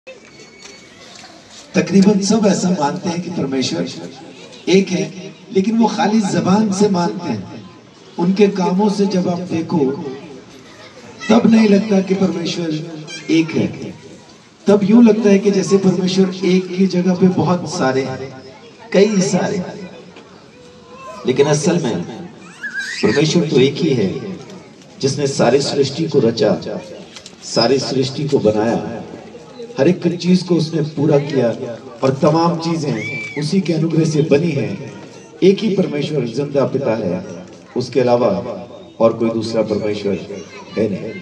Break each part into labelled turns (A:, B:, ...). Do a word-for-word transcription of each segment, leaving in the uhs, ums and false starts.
A: तकरीबन सब ऐसा मानते हैं कि परमेश्वर एक है, लेकिन वो खाली जबान से मानते हैं। उनके कामों से जब आप देखो तब नहीं लगता कि परमेश्वर एक है। तब यूं लगता है कि जैसे परमेश्वर एक की जगह पे बहुत सारे हैं, कई सारे। लेकिन असल में परमेश्वर तो एक ही है जिसने सारी सृष्टि को रचा, सारी सृष्टि को बनाया, हर एक चीज को उसने पूरा किया और तमाम चीजें उसी के अनुग्रह से बनी हैं। एक ही परमेश्वर जिंदा पिता है, उसके अलावा और कोई दूसरा परमेश्वर है नहीं।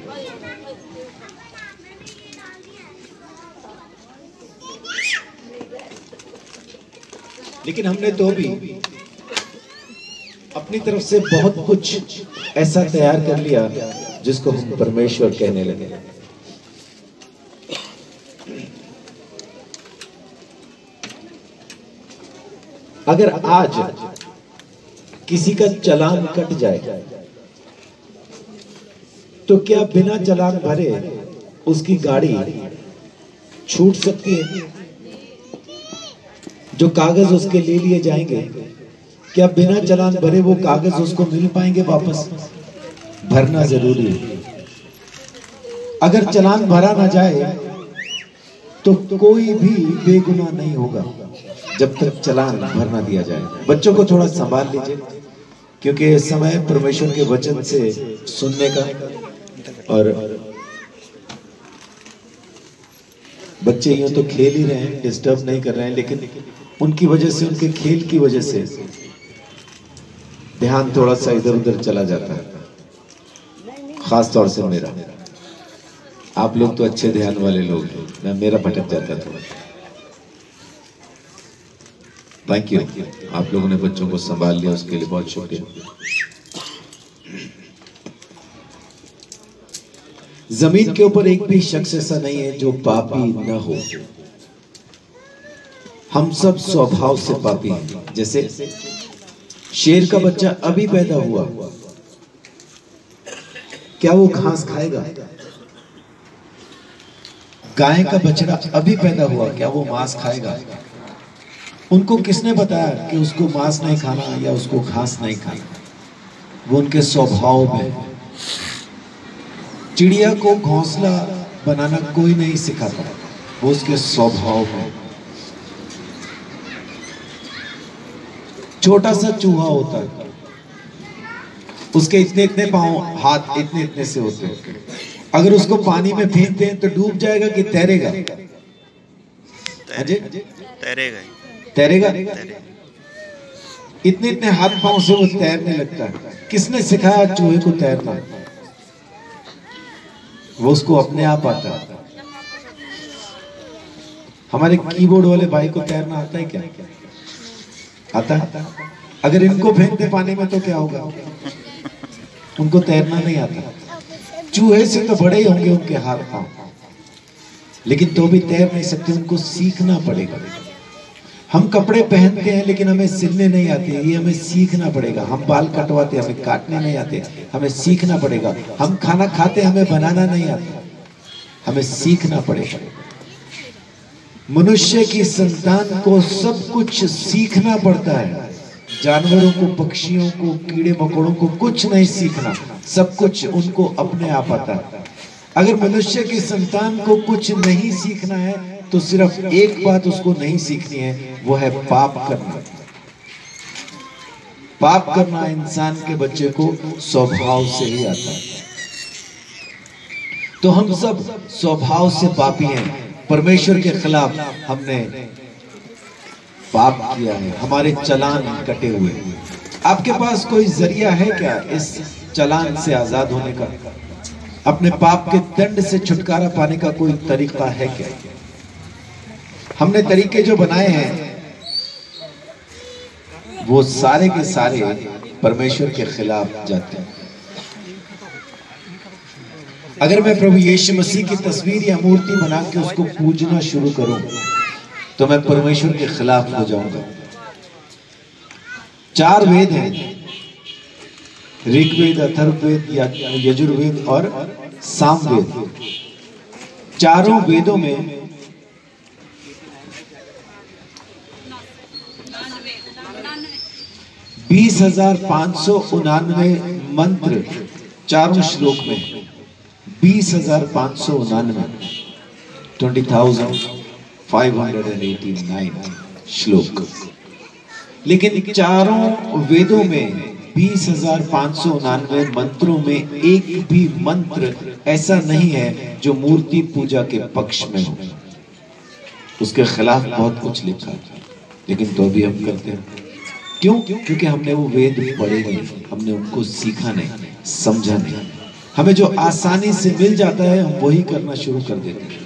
A: लेकिन हमने तो भी अपनी तरफ से बहुत कुछ ऐसा तैयार कर लिया जिसको हम परमेश्वर कहने लगे। अगर आज किसी का चालान कट जाए तो क्या बिना चालान भरे उसकी गाड़ी छूट सकती है? जो कागज उसके ले लिए जाएंगे, क्या बिना चालान भरे वो कागज उसको मिल पाएंगे वापस? भरना जरूरी है। अगर चालान भरा ना जाए तो कोई भी बेगुनाह नहीं होगा जब तक चालान भर ना दिया जाए। बच्चों को थोड़ा संभाल लीजिए, क्योंकि समय परमेश्वर के वचन से सुनने का, और बच्चे यूं तो खेल ही रहे हैं, डिस्टर्ब नहीं कर रहे हैं, लेकिन उनकी वजह से, उनके खेल की वजह से ध्यान थोड़ा सा इधर उधर चला जाता है। खास तौर से मेरा, आप लोग तो अच्छे ध्यान वाले लोग हैं, मैं मेरा भटक जाता थोड़ा। थैंक यू, आप लोगों ने बच्चों को संभाल लिया, उसके लिए बहुत शुक्रिया। जमीन के ऊपर एक भी शख्स ऐसा नहीं है जो पापी न हो। हम सब स्वभाव से पापी हैं। जैसे शेर का बच्चा अभी पैदा हुआ, क्या वो घास खाएगा? गाय का बछड़ा अभी पैदा हुआ, क्या वो मांस खाएगा? उनको किसने बताया कि उसको मांस नहीं खाना या उसको घास नहीं खाना? वो उनके स्वभाव में। चिड़िया को घोंसला बनाना कोई नहीं सिखाता, वो उसके स्वभाव में। छोटा सा चूहा होता है, उसके इतने इतने पांव, हाथ इतने इतने से होते हैं। अगर उसको पानी में फेंकते हैं तो डूब जाएगा कि तैरेगा?
B: तैरेगा
A: तैरेगा इतने इतने हाथ पांव से वो तैरने लगता है। किसने सिखाया चूहे को तैरना? वो उसको अपने आप आता है। हमारे कीबोर्ड वाले भाई को तैरना आता है क्या? आता है? अगर इनको फेंक दे पानी में तो क्या होगा? उनको तैरना नहीं आता। चूहे से तो बड़े ही होंगे उनके हाथ पांव, लेकिन तो भी तैर नहीं सकते, उनको सीखना पड़ेगा। हम कपड़े पहनते हैं लेकिन हमें सिलने नहीं आते, ये हमें सीखना पड़ेगा। हम बाल कटवाते, हमें काटने नहीं आते, हमें सीखना पड़ेगा। हम खाना खाते, हमें बनाना नहीं आता, हमें सीखना पड़ेगा। मनुष्य की संतान को सब कुछ सीखना पड़ता है। जानवरों को, पक्षियों को, कीड़े मकोड़ों को कुछ नहीं सीखना, सब कुछ उनको अपने आप आता है। अगर मनुष्य की संतान को कुछ नहीं सीखना है तो सिर्फ एक बात उसको नहीं सीखनी है, वो है पाप करना। पाप करना इंसान के बच्चे को स्वभाव से ही आता है। तो हम सब स्वभाव से पापी हैं। परमेश्वर के खिलाफ हमने पाप किया है, हमारे चालान कटे हुए। आपके पास कोई जरिया है क्या इस चालान से आजाद होने का? अपने पाप के दंड से छुटकारा पाने का कोई तरीका है क्या? हमने तरीके जो बनाए हैं वो सारे के सारे परमेश्वर के खिलाफ जाते हैं। अगर मैं प्रभु यीशु मसीह की तस्वीर या मूर्ति बना के उसको पूजना शुरू करूं तो मैं परमेश्वर के खिलाफ हो जाऊंगा। चार वेद हैं, ऋग्वेद, अथर्ववेद, यजुर्वेद और सामवेद। चारों वेदों में बीस हजार पांच सौ उनानवे मंत्र चारों श्लोक में, बीस हजार पांच सौ उनानवे twenty thousand five hundred and eighty nine श्लोक। लेकिन चारों वेदों में बीस हजार पांच सौ उनानवे मंत्रों में एक भी मंत्र ऐसा नहीं है जो मूर्ति पूजा के पक्ष में हो। उसके खिलाफ बहुत कुछ लिखा है, लेकिन तो भी हम करते हैं। क्यों? क्योंकि हमने वो वेद पढ़े नहीं, हमने उनको सीखा नहीं, समझा नहीं। हमें जो आसानी से मिल जाता है हम वही करना शुरू कर देते हैं।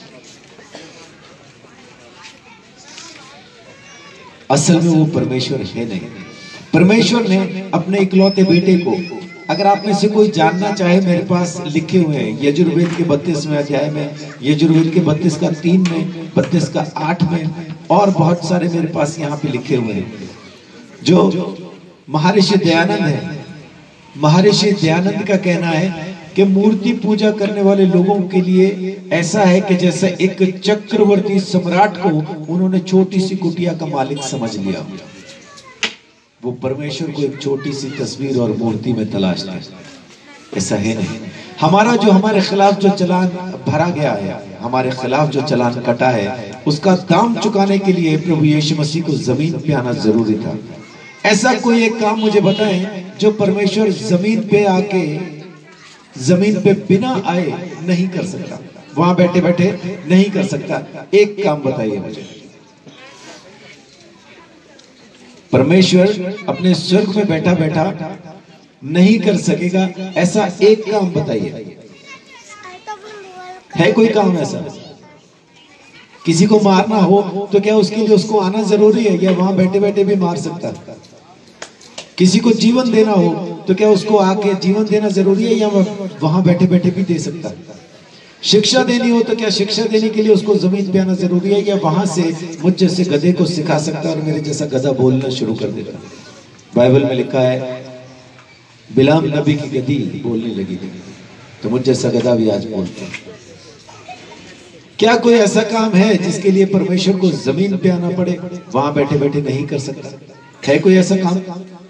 A: असल में वो परमेश्वर है नहीं। परमेश्वर ने अपने इकलौते बेटे को, अगर आप में से कोई जानना चाहे, मेरे पास लिखे हुए हैं यजुर्वेद के बत्तीसवें अध्याय में, यजुर्वेद के बत्तीस का तीन में, बत्तीस का आठ में, और बहुत सारे मेरे पास यहाँ पे लिखे हुए हैं। जो महर्षि दयानंद है, महर्षि दयानंद का कहना है कि मूर्ति पूजा करने वाले लोगों के लिए ऐसा है कि जैसे एक चक्रवर्ती सम्राट को उन्होंने छोटी सी कुटिया का मालिक समझ लिया। वो परमेश्वर को एक छोटी सी तस्वीर और मूर्ति में तलाशता है। ऐसा है नहीं। हमारा जो हमारे खिलाफ जो चलान भरा गया है, हमारे खिलाफ जो चलान कटा है, उसका दाम चुकाने के लिए प्रभु यीशु मसीह को जमीन पे आना जरूरी था। ऐसा कोई एक काम मुझे बताएं जो परमेश्वर जमीन पे आके, जमीन पे बिना आए नहीं कर सकता, वहां बैठे बैठे नहीं कर सकता। एक काम बताइए मुझे। परमेश्वर अपने स्वर्ग में बैठा बैठा नहीं कर सकेगा, ऐसा एक काम बताइए। है कोई काम ऐसा? किसी को मारना हो तो क्या उसके लिए उसको आना जरूरी है, या वहां बैठे बैठे भी मार सकता है? किसी को जीवन देना हो तो क्या उसको आके जीवन देना जरूरी है, या वहां बैठे बैठे भी दे सकता है? शिक्षा देनी हो तो क्या शिक्षा देने के लिए उसको जमीन पे आना जरूरी है, या वहां से मुझ जैसे गधे को सिखा सकता है और मेरे जैसा गधा बोलना शुरू कर देता? बाइबल में लिखा है बिलाम नबी की गधी बोलने लगी, तो मुझ जैसा गधा भी आज बोलता है। क्या कोई ऐसा काम है जिसके लिए परमेश्वर को जमीन पे आना पड़े, वहां बैठे बैठे नहीं कर सकता? है कोई ऐसा काम?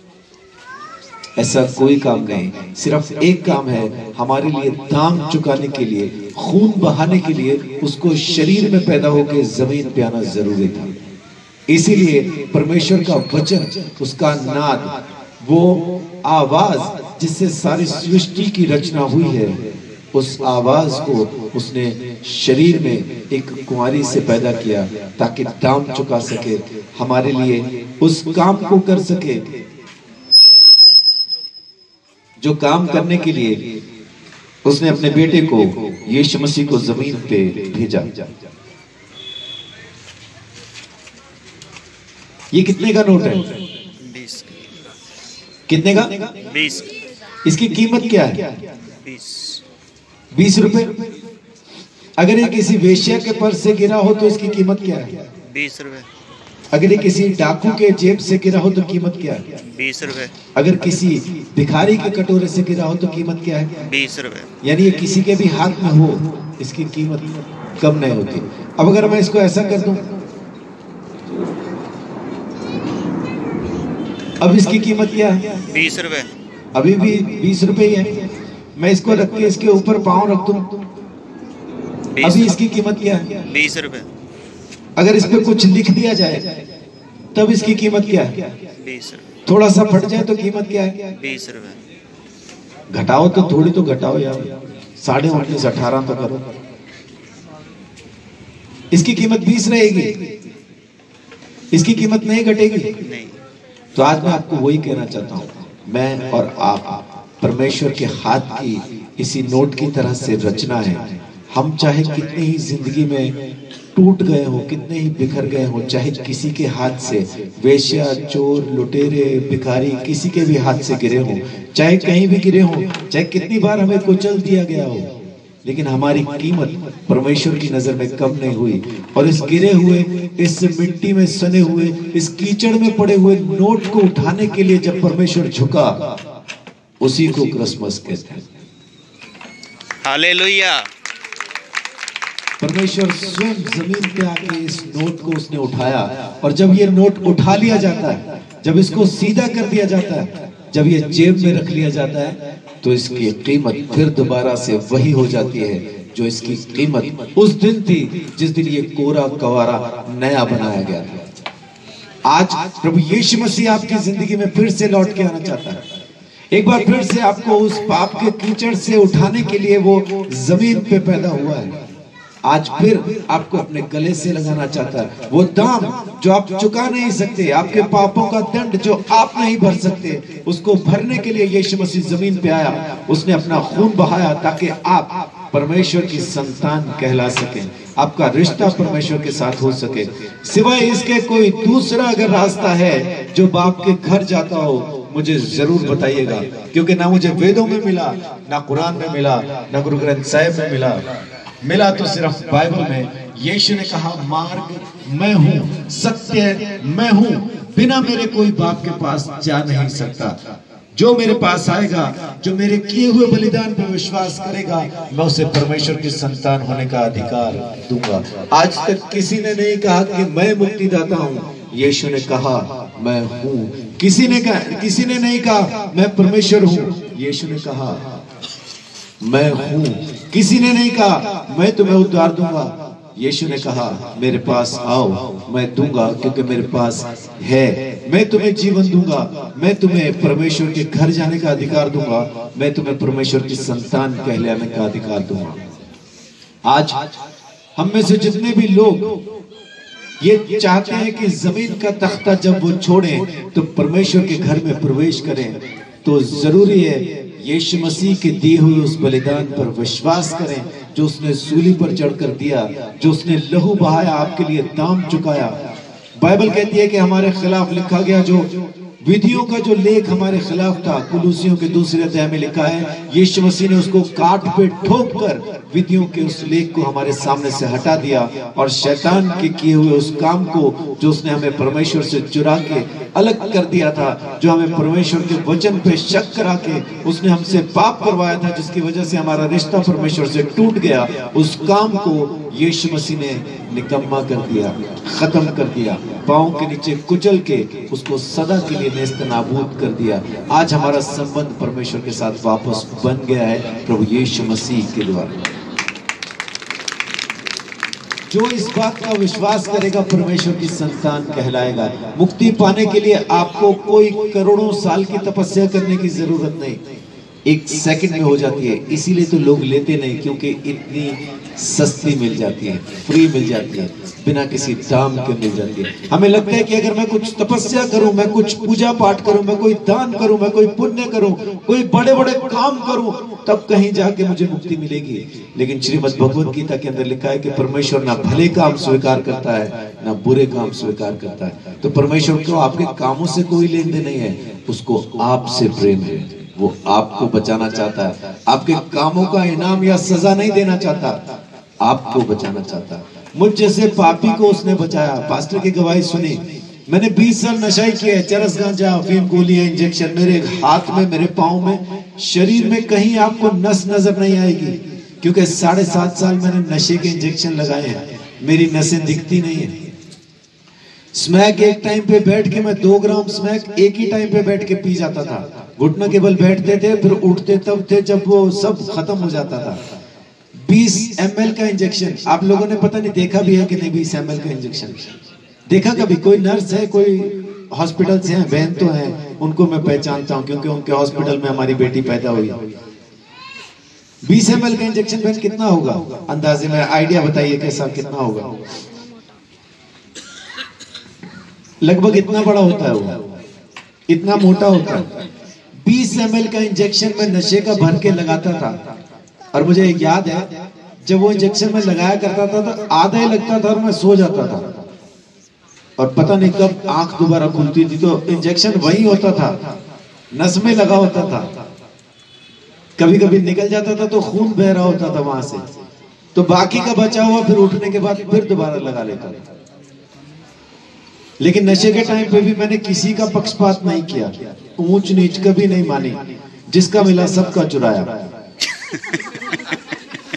A: ऐसा कोई काम नहीं। सिर्फ एक काम है, हमारे लिए दाम चुकाने के लिए, खून बहाने के लिए उसको शरीर में पैदा होकर जमीन पे आना जरूरी था। इसीलिए परमेश्वर का वचन, उसका नाद, वो आवाज जिससे सारी सृष्टि की रचना हुई है, उस आवाज को उसने शरीर में एक कुंवारी से पैदा किया ताकि दाम चुका सके, हमारे लिए उस काम को कर सके जो काम करने के लिए उसने अपने बेटे को, यीशु मसीह को जमीन पे भेजा। ये कितने का नोट है? बीस। कितने का? बीस। इसकी कीमत क्या है? बीस। बीस रुपए। अगर ये किसी वेश्या के पर्स से गिरा हो तो इसकी कीमत क्या है? बीस रुपए। अगर ये किसी डाकू के जेब से गिरा हो तो कीमत क्या है? बीस रुपए। अगर किसी भिखारी के कटोरे से गिरा हो तो कीमत क्या है? बीस रुपए। यानी ये किसी के भी हाथ में हो, इसकी कीमत कम नहीं होती। अब अगर मैं इसको ऐसा कर दूं, अब इसकी कीमत क्या है? बीस रुपए। अभी भी बीस रुपए ही है। मैं इसको रख के इसके ऊपर पाँव रख दूं, अभी इसकी कीमत क्या है? बीस रुपए। अगर इस पे कुछ लिख दिया जाए तब इसकी कीमत क्या है? बीस रुपए। थोड़ा सा फट जाए तो कीमत क्या है? बीस रुपए। घटाओ तो थोड़ी तो घटाओ यार, साढ़े उन्नीस अठारह तो करो। इसकी कीमत बीस रहेगी, इसकी कीमत नहीं घटेगी। नहीं। तो आज मैं आपको वही कहना चाहता हूँ, मैं और आप परमेश्वर के हाथ की इसी नोट की तरह से रचना है। हम चाहे कितने ही जिंदगी में टूट गए हो, कितने ही बिखर गए हो, चाहे किसी के हाथ से, वेश्या, चोर, लुटेरे, भिखारी, किसी के भी हाथ से गिरे हो, चाहे कहीं भी गिरे हो, चाहे कितनी बार हमें कुचल दिया गया हो, लेकिन हमारी कीमत परमेश्वर की नजर में कम नहीं हुई। और इस गिरे हुए, इस मिट्टी में सने हुए, इस कीचड़ में पड़े हुए नोट को उठाने के लिए जब परमेश्वर झुका, उसी को क्रिसमस कहते हैं। हालेलुया। परमेश्वर स्वयं जमीन पे आके इस नोट को उसने उठाया, और जब ये नोट उठा लिया जाता है जब इसको सीधा कर दिया जाता है, जब ये जेब में रख लिया जाता है, तो इसकी कीमत फिर दोबारा से वही हो जाती है जो इसकी कीमत उस दिन थी जिस दिन ये कोरा कवारा नया बनाया गया था। आज प्रभु यीशु मसीह आपकी जिंदगी में फिर से लौट के आना चाहता है। एक बार फिर से आपको उस पाप के कीचड़ से उठाने के लिए वो जमीन पे पैदा हुआ है। आज फिर आपको अपने गले से लगाना चाहता है। वो दाम जो आप चुका नहीं सकते, आपके पापों का दंड जो आप नहीं भर सकते, उसको भरने के लिए यीशु मसीह जमीन पे आया। उसने अपना खून बहाया ताकि आप परमेश्वर की संतान कहला सकें, आपका रिश्ता परमेश्वर के साथ हो सके। सिवाय इसके कोई दूसरा अगर रास्ता है जो बाप के घर जाता हो, मुझे जरूर बताइएगा, क्योंकि ना मुझे वेदों में मिला, ना कुरान में मिला, ना गुरु ग्रंथ साहिब में मिला। मिला तो सिर्फ बाइबल में। यीशु ने कहा, मार्ग मैं हूँ, सत्य मैं हूँ, बिना मेरे कोई बाप के पास जा नहीं सकता। जो मेरे पास आएगा, जो मेरे किए हुए बलिदान पर विश्वास करेगा, मैं उसे परमेश्वर की संतान होने का अधिकार दूंगा। आज तक किसी ने नहीं कहा कि मैं मुक्तिदाता हूँ, यीशु ने कहा मैं हूँ। किसी ने कहा किसी ने नहीं कहा मैं परमेश्वर हूँ, यीशु ने कहा मैं हूँ। किसी ने नहीं कहा मैं तुम्हें उद्धार दूंगा, यीशु ने कहा मेरे पास आओ, मैं दूंगा, क्योंकि मेरे पास है। मैं तुम्हें जीवन दूंगा, मैं तुम्हें परमेश्वर के घर जाने का अधिकार दूंगा, मैं तुम्हें परमेश्वर की संतान कहलाने का अधिकार दूंगा। आज हम में से जितने भी लोग ये चाहते हैं कि जमीन का तख्ता जब वो छोड़ें तो परमेश्वर के घर में प्रवेश करें, तो जरूरी है यीशु मसीह के दिए हुए उस बलिदान पर विश्वास करें, जो उसने सूली पर चढ़कर दिया, जो उसने लहू बहाया, आपके लिए दाम चुकाया। बाइबल कहती है कि हमारे खिलाफ लिखा गया जो विधियों का जो लेख हमारे खिलाफ था, कुलूसियों के दूसरे अध्याय में लिखा है, यीशु मसीह ने उसको काट पे ठोक कर विधियों के उस लेख को हमारे सामने से हटा दिया, और शैतान के किए हुए उस काम को जो उसने हमें परमेश्वर से चुरा के अलग कर दिया था, जो हमें परमेश्वर के वचन पे शक करा के उसने हमसे पाप करवाया था, जिसकी वजह से हमारा रिश्ता परमेश्वर से टूट गया, उस काम को यीशु मसीह ने निकम्मा कर दिया, खत्म कर दिया, पांव के नीचे कुचल के उसको सदा के लिए नेस्त नाबूद कर दिया। आज हमारा संबंध परमेश्वर के साथ वापस बन गया है प्रभु यीशु मसीह के द्वारा। जो इस बात का विश्वास करेगा परमेश्वर की संतान कहलाएगा। मुक्ति पाने के लिए आपको कोई करोड़ों साल की तपस्या करने की जरूरत नहीं, एक सेकंड में हो जाती है। इसीलिए तो लोग लेते नहीं, क्योंकि इतनी सस्ती मिल जाती है, फ्री मिल जाती है, बिना किसी दाम के मिल जाती है। हमें लगता है कि अगर मैं कुछ तपस्या करूं, मैं कुछ पूजा पाठ करूं, मैं कोई दान करूं, मैं कोई पुण्य करूं, कोई बड़े बड़े काम करूं, तब कहीं जाके मुझे मुक्ति मिलेगी। लेकिन श्रीमद् भगवद गीता के अंदर लिखा है कि परमेश्वर ना भले काम स्वीकार करता है, ना बुरे काम स्वीकार करता है। तो परमेश्वर को आपके कामों से कोई लेन देन नहीं है, उसको आपसे प्रेम है। वो आपको बचाना चाहता है, आपके कामों का इनाम या सजा नहीं देना चाहता, आपको बचाना चाहता है। मुझ जैसे पापी को उसने बचाया। पास्टर की गवाही सुनी, मैंने बीस साल नशा ही किया है, चरस, गांजा, अफीम, गोलियां, इंजेक्शन, मेरे हाथ में, मेरे पाँव में, शरीर में कहीं आपको नस नजर नहीं आएगी, क्योंकि साढ़े सात साल मैंने नशे के इंजेक्शन लगाए हैं, मेरी नसें दिखती नहीं है। स्मैक एक टाइम पे बैठ के मैं दो ग्राम स्मैक एक ही टाइम पे बैठ के पी जाता था। घुटनों के बल बैठते थे, फिर उठते तब थे जब वो सब खत्म हो जाता था। बीस एम एल का इंजेक्शन, आप लोगों ने पता नहीं देखा भी है कि नहीं, बीस एम एल का इंजेक्शन देखा कभी? कोई नर्स है, कोई हॉस्पिटल से है, बहन तो है, उनको मैं पहचानता हूँ क्योंकि उनके हॉस्पिटल में हमारी बेटी पैदा हुई। बीस एम एल का इंजेक्शन बहन कितना होगा अंदाजे में? आइडिया बताइए कैसा, कितना होगा? लगभग इतना बड़ा होता है वो, इतना मोटा होता है। बीस एम एल का इंजेक्शन में नशे का भर के लगाता था, और मुझे याद है जब वो इंजेक्शन में लगाया करता था तो आधा ही लगता था और मैं सो जाता था, और पता नहीं कब आंख दोबारा खुलती थी तो इंजेक्शन वही होता था, नस में लगा होता था। कभी कभी निकल जाता था तो खून बह रहा होता था वहां से, तो बाकी का बचा हुआ फिर उठने के बाद फिर दोबारा लगा लेता था। लेकिन नशे के टाइम पे भी मैंने किसी का पक्षपात नहीं किया, ऊंच नीच कभी नहीं मानी, जिसका मिला सबका चुराया।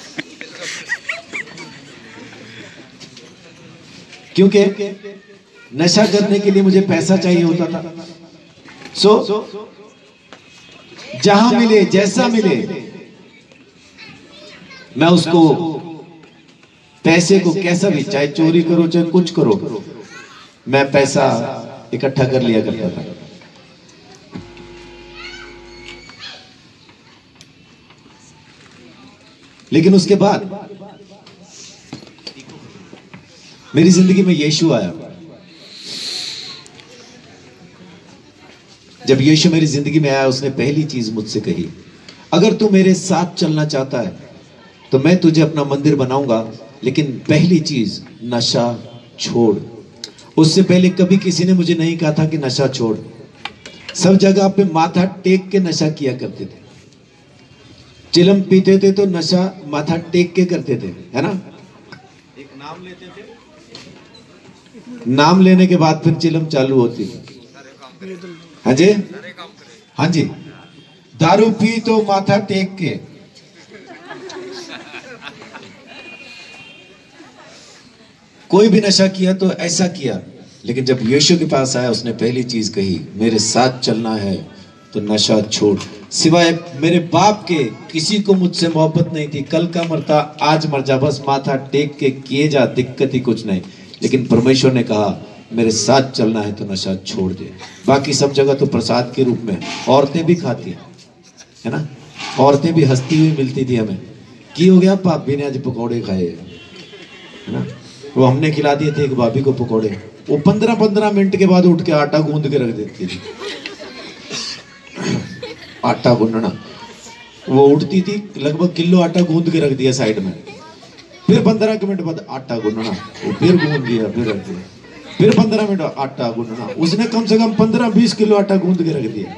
A: क्योंकि नशा करने के लिए मुझे पैसा चाहिए होता था। सो so, जहां मिले जैसा मिले मैं उसको पैसे को कैसा भी, चाहे चोरी करो चाहे कुछ करो, मैं पैसा इकट्ठा कर लिया करता था। लेकिन उसके बाद मेरी जिंदगी में यीशु आया। जब यीशु मेरी जिंदगी में आया, उसने पहली चीज मुझसे कही, अगर तू मेरे साथ चलना चाहता है तो मैं तुझे अपना मंदिर बनाऊंगा, लेकिन पहली चीज नशा छोड़। उससे पहले कभी किसी ने मुझे नहीं कहा था कि नशा छोड़। सब जगह पे माथा टेक के नशा किया करते थे। चिलम पीते थे तो नशा माथा टेक के करते थे, है ना। एक नाम लेते थे, नाम लेने के बाद फिर चिलम चालू होती थी। हाँ जी, हाँ जी, दारू पी तो माथा टेक के। कोई भी नशा किया तो ऐसा किया। लेकिन जब यीशु के पास आया, उसने पहली चीज कही, मेरे साथ चलना है तो नशा छोड़। सिवाय मेरे बाप के किसी को मुझसे मोहब्बत नहीं थी। कल का मरता आज मर जा, बस माथा टेक के किए जा, दिक्कत ही कुछ नहीं। लेकिन परमेश्वर ने कहा मेरे साथ चलना है तो नशा छोड़ दे। बाकी सब जगह तो प्रसाद के रूप में औरतें भी खाती हैं, है ना। औरतें भी हंसती हुई मिलती थी हमें, की हो गया भाभी ने आज पकौड़े खाए, है ना। वो हमने खिला दिए थे एक भाभी को पकौड़े, वो पंद्रह पंद्रह मिनट के बाद उठ के आटा गूंद के रख देती थी। आटा गूंदना, वो उठती थी लगभग किलो आटा गूंद के रख दिया साइड में, फिर पंद्रह मिनट बाद आटा गूंदना, वो फिर गूंद दिया, फिर रख दिया, फिर पंद्रह मिनट आटा गूंदना। उसने कम से कम पंद्रह बीस किलो आटा गूंद के रख दिया।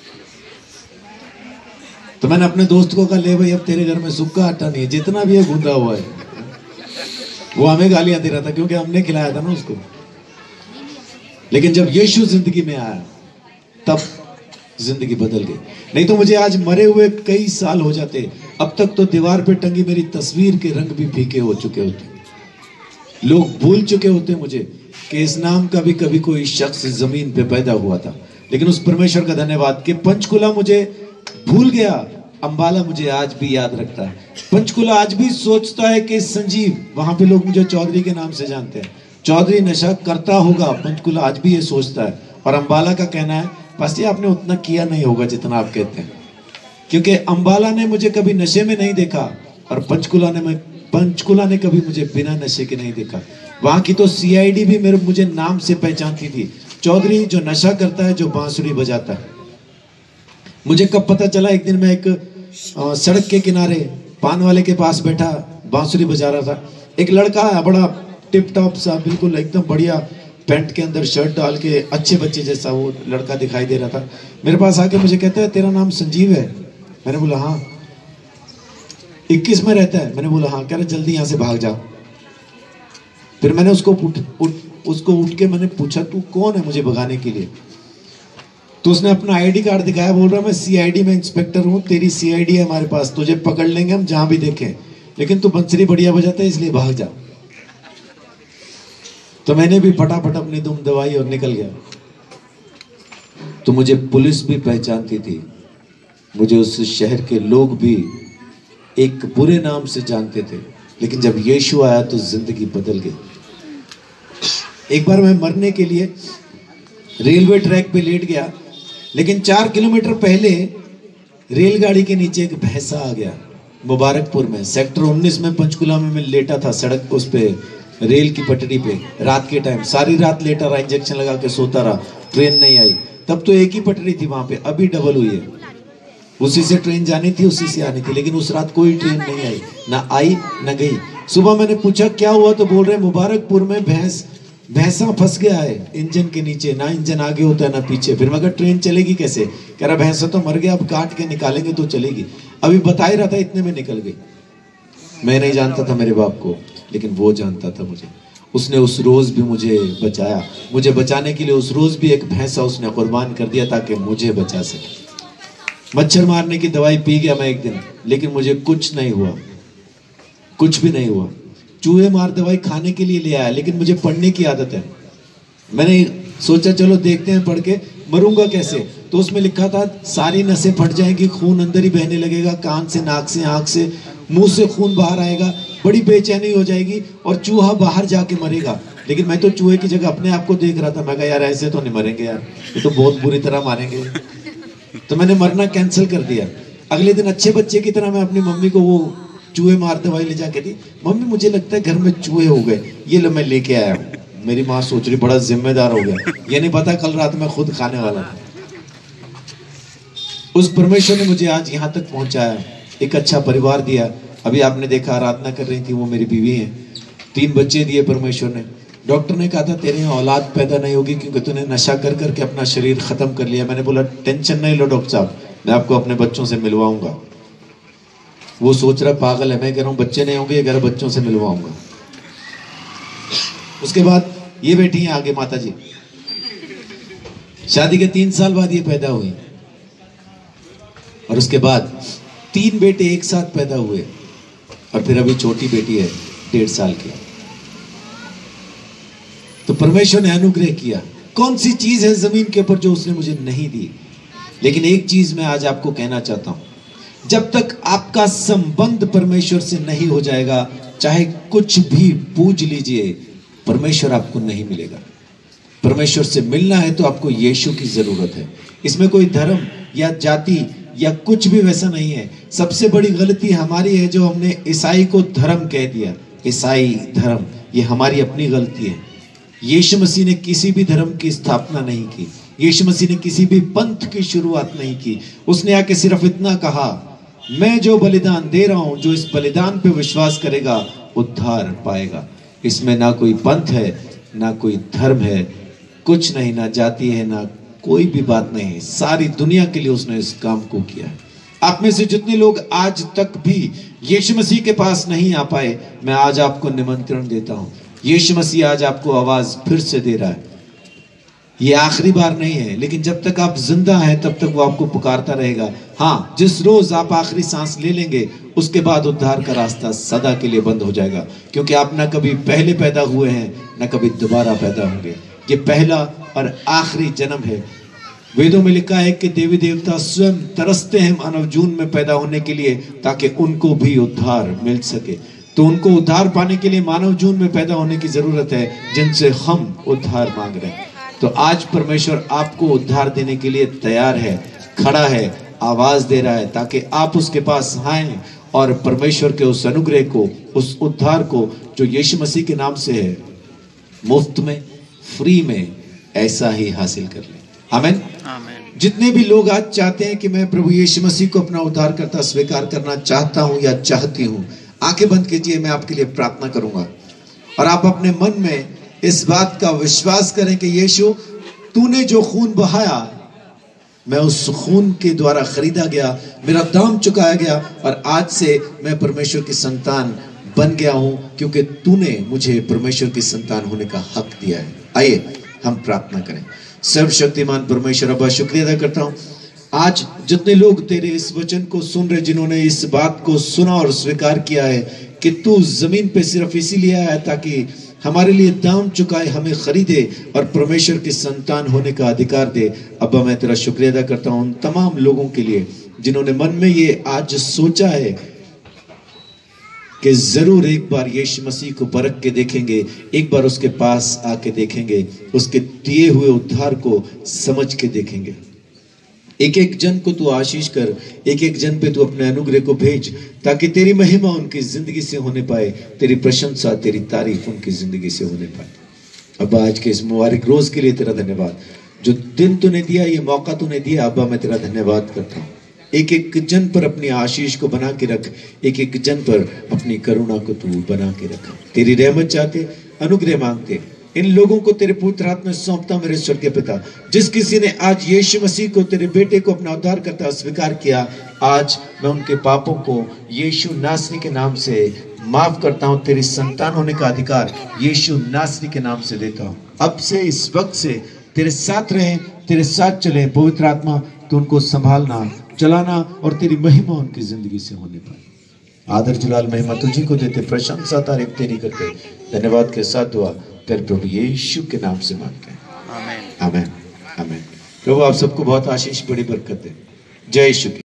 A: तो मैंने अपने दोस्त को कहा, ले भाई अब तेरे घर में सूखा आटा नहीं है, जितना भी है गूंदा हुआ है। वो हमें गालियां दे रहा था क्योंकि हमने खिलाया था ना उसको। लेकिन जब यीशु जिंदगी में आया तब जिंदगी बदल गई। नहीं तो मुझे आज मरे हुए कई साल हो जाते। अब तक तो दीवार पे टंगी मेरी तस्वीर के रंग भी फीके हो चुके होते। लोग भूल चुके होते मुझे कि इस नाम का भी कभी कोई शख्स जमीन पे पैदा हुआ था। लेकिन उस परमेश्वर का धन्यवाद कि पंचकुला मुझे भूल गया, अंबाला मुझे आज भी याद रखता है। पंचकुला आज भी सोचता है कि संजीव, वहां पे लोग मुझे चौधरी के नाम से जानते हैं, चौधरी नशा करता होगा। पंचकुला आज भी ये सोचता है। और अंबाला का कहना है, बस ये आपने उतना किया नहीं होगा जितना आप कहते हैं, क्योंकि अंबाला ने मुझे कभी नशे में नहीं देखा और पंचकुला ने पंचकुला ने कभी मुझे बिना नशे के नहीं देखा। वहां की तो सीआईडी भी मेरे मुझे नाम से पहचानती थी, चौधरी जो नशा करता है, जो बांसुरी बजाता है। मुझे कब पता चला, एक दिन मैं एक आ, सड़क के किनारे पान वाले के पास बैठा बांसुरी बजा रहा था। एक लड़का है, बड़ा टिप टॉप सा, बिल्कुल एकदम बढ़िया पैंट के अंदर शर्ट डाल के, अच्छे बच्चे जैसा वो लड़का दिखाई दे रहा था। मेरे पास आके मुझे कहता है, तेरा नाम संजीव है? मैंने बोला हाँ। इक्कीस में रहता है? मैंने बोला हाँ। कह रहा जल्दी यहाँ से भाग जा। फिर मैंने उसको उठ, उठ, उसको उठ के मैंने पूछा, तू कौन है मुझे भगाने के लिए? तो उसने अपना आईडी कार्ड दिखाया, बोल रहा मैं सीआईडी में इंस्पेक्टर हूँ, तेरी सीआईडी है हमारे पास, तुझे पकड़ लेंगे हम जहां भी देखें, लेकिन तू बंसरी बढ़िया बजाता है इसलिए भाग जा। तो मैंने भी फटाफट अपनी दुम दवाई और निकल गया। तो मुझे पुलिस भी पहचानती थी, मुझे उस शहर के लोग भी एक बुरे नाम से जानते थे। लेकिन जब यीशु आया तो जिंदगी बदल गई। एक बार मैं मरने के लिए रेलवे ट्रैक पे लेट गया, लेकिन चार किलोमीटर पहले रेलगाड़ी के नीचे एक भैंसा आ गया। मुबारकपुर में सेक्टर उन्नीस में पंचकुला में मैं लेटा था सड़क, उस पे रेल की पटरी पे, रात के टाइम सारी रात लेटा रहा, इंजेक्शन लगा के सोता रहा, ट्रेन नहीं आई। तब तो एक ही पटरी थी वहां पे, अभी डबल हुई है। उसी से ट्रेन जानी थी, उसी से आनी थी, लेकिन उस रात कोई ट्रेन नहीं आई, ना आई ना गई। सुबह मैंने पूछा क्या हुआ, तो बोल रहे मुबारकपुर में भैंस भैंसा फंस गया है इंजन के नीचे, ना इंजन आगे होता है ना पीछे। फिर मगर ट्रेन चलेगी कैसे? कह रहा भैंसा तो मर गया, अब काट के निकालेंगे तो चलेगी। अभी बता ही रहा था, इतने में निकल गई। मैं नहीं जानता था मेरे बाप को, लेकिन वो जानता था मुझे। उसने उस रोज भी मुझे बचाया। मुझे बचाने के लिए उस रोज भी एक भैंसा उसने कुर्बान कर दिया ताकि मुझे बचा सके। मच्छर मारने की दवाई पी गया मैं एक दिन, लेकिन मुझे कुछ नहीं हुआ, कुछ भी नहीं हुआ। चूहे मार दवाई खाने के लिए ले आया, लेकिन मुझे पढ़ने की आदत है। मैंने सोचा चलो देखते हैं पढ़ के, मरूंगा कैसे? तो उसमें लिखा था सारी नसें फट जाएंगी, खून अंदर ही बहने लगेगा, कान से, नाक से, आंख से, मुंह से खून बाहर आएगा, बड़ी बेचैनी हो जाएगी और चूहा बाहर जाके मरेगा। लेकिन मैं तो चूहे की जगह अपने आप को देख रहा था। मैं कहा यार ऐसे तो नहीं मरेंगे यार, ये तो बहुत बुरी तरह मारेंगे। तो मैंने मरना कैंसिल कर दिया। अगले दिन अच्छे बच्चे की तरह मैं अपनी मम्मी को वो चूहे मार दवाई ले जाके दी। मम्मी मुझे लगता है घर में चूहे हो गए, ये लो मैं लेके आया हूँ। मेरी माँ सोच रही बड़ा जिम्मेदार हो गया, ये नहीं पता कल रात में खुद खाने वाला था। उस परमेश्वर ने मुझे आज यहाँ तक पहुंचाया, एक अच्छा परिवार दिया। अभी आपने देखा आराधना कर रही थी, वो मेरी बीवी है। तीन बच्चे दिए परमेश्वर ने। डॉक्टर ने कहा था तेरे यहाँ औलाद पैदा नहीं होगी क्योंकि तूने नशा कर करके अपना शरीर खत्म कर लिया। मैंने बोला टेंशन नहीं लो डॉक्टर साहब, मैं आपको अपने बच्चों से मिलवाऊंगा। वो सोच रहा पागल है, मैं कह रहा हूँ बच्चे नहीं होंगे, अगर बच्चों से मिलवाऊंगा। उसके बाद ये बैठी हैं आगे माता जी, शादी के तीन साल बाद ये पैदा हुई और उसके बाद तीन बेटे एक साथ पैदा हुए और फिर अभी छोटी बेटी है डेढ़ साल की। तो परमेश्वर ने अनुग्रह किया। कौन सी चीज है जमीन के ऊपर जो उसने मुझे नहीं दी? लेकिन एक चीज मैं आज आपको कहना चाहता हूं, जब तक आपका संबंध परमेश्वर से नहीं हो जाएगा, चाहे कुछ भी पूज लीजिए, परमेश्वर आपको नहीं मिलेगा। परमेश्वर से मिलना है तो आपको यीशु की जरूरत है। इसमें कोई धर्म या जाति या कुछ भी वैसा नहीं है। सबसे बड़ी गलती हमारी है जो हमने ईसाई को धर्म कह दिया। ईसाई धर्म ये हमारी अपनी गलती है। यीशु मसीह ने किसी भी धर्म की स्थापना नहीं की। यीशु मसीह ने किसी भी पंथ की शुरुआत नहीं की। उसने आके सिर्फ इतना कहा, मैं जो बलिदान दे रहा हूं, जो इस बलिदान पे विश्वास करेगा उद्धार पाएगा। इसमें ना कोई पंथ है, ना कोई धर्म है, कुछ नहीं, ना जाति है, ना कोई भी बात नहीं है। सारी दुनिया के लिए उसने इस काम को किया है। आप में से जितने लोग आज तक भी यीशु मसीह के पास नहीं आ पाए, मैं आज आपको निमंत्रण देता हूं। यीशु मसीह आज आपको आवाज फिर से दे रहा है। ये आखिरी बार नहीं है, लेकिन जब तक आप जिंदा हैं तब तक वो आपको पुकारता रहेगा। हाँ, जिस रोज आप आखिरी सांस ले लेंगे उसके बाद उद्धार का रास्ता सदा के लिए बंद हो जाएगा, क्योंकि आप ना कभी पहले पैदा हुए हैं ना कभी दोबारा पैदा होंगे। ये पहला और आखिरी जन्म है। वेदों में लिखा है कि देवी देवता स्वयं तरसते हैं मानव जून में पैदा होने के लिए, ताकि उनको भी उद्धार मिल सके। तो उनको उद्धार पाने के लिए मानव जून में पैदा होने की जरूरत है, जिनसे हम उद्धार मांग रहे हैं। तो आज परमेश्वर आपको उद्धार देने के लिए तैयार है, खड़ा है, आवाज दे रहा है, ताकि आप उसके पास आए और परमेश्वर के उस अनुग्रह को, उस उद्धार को जो यीशु मसीह के नाम से है, मुफ्त में, फ्री में ऐसा ही हासिल कर लें। आमीन। जितने भी लोग आज चाहते हैं कि मैं प्रभु यीशु मसीह को अपना उद्धार करता स्वीकार करना चाहता हूं या चाहती हूं, आंखें बंद कीजिए, मैं आपके लिए प्रार्थना करूंगा और आप अपने मन में इस बात का विश्वास करें कि यीशु, तूने जो खून बहाया, मैं उस खून के द्वारा खरीदा गया, मेरा दाम चुकाया गया और आज से मैं परमेश्वर की संतान बन गया हूं, क्योंकि तूने मुझे परमेश्वर की संतान होने का हक दिया है। आइए हम प्रार्थना करें। सर्वशक्तिमान परमेश्वर, अब्बा शुक्रिया अदा करता हूं आज जितने लोग तेरे इस वचन को सुन रहे, जिन्होंने इस बात को सुना और स्वीकार किया है कि तू जमीन पे सिर्फ इसीलिए आया ताकि हमारे लिए दाम चुकाए, हमें खरीदे और परमेश्वर की संतान होने का अधिकार दे। अब्बा मैं तेरा शुक्रिया अदा करता हूं उन तमाम लोगों के लिए जिन्होंने मन में ये आज सोचा है कि जरूर एक बार यीशु मसीह को परख के देखेंगे, एक बार उसके पास आके देखेंगे, उसके दिए हुए उद्धार को समझ के देखेंगे। एक एक जन को तू आशीष कर, एक एक जन पे तू अपने अनुग्रह को भेज, ताकि तेरी महिमा उनकी जिंदगी से होने पाए, तेरी प्रशंसा, तेरी तारीफ उनकी जिंदगी से होने पाए। अब आज के इस मुबारक रोज के लिए तेरा धन्यवाद। जो दिन तूने दिया, ये मौका तूने दिया, अब्बा मैं तेरा धन्यवाद करता हूँ। एक एक जन पर अपनी आशीष को बना के रख, एक एक जन पर अपनी करुणा को तू बना के रख। तेरी रहमत चाहते, अनुग्रह मांगते इन लोगों को तेरे पुत्र हाथ में सौंपता मेरे स्वर्गीय पिता। जिस किसी ने आज यीशु मसीह को, तेरे बेटे को अपना उद्धार करता स्वीकार किया, आज मैं उनके पापों को यीशु नासरी के नाम से माफ करता हूँ। तेरी संतान होने का अधिकार यीशु नासरी के नाम से देता हूँ। अब से, इस वक्त से तेरे साथ रहे, तेरे साथ चले। पवित्र आत्मा तू उनको संभालना, चलाना और तेरी महिमा उनकी जिंदगी से होने पाए। आदर जलाल महिमा तुझी को देते, प्रशंसा तारीफ तेरी करते, धन्यवाद के साथ दुआ तेरे प्रभु यीशु के नाम से मांगते हैं।
B: आमीन
A: आमीन आमीन। प्रभु आप सबको बहुत आशीष, बड़ी बरकत है। जय शुक्र।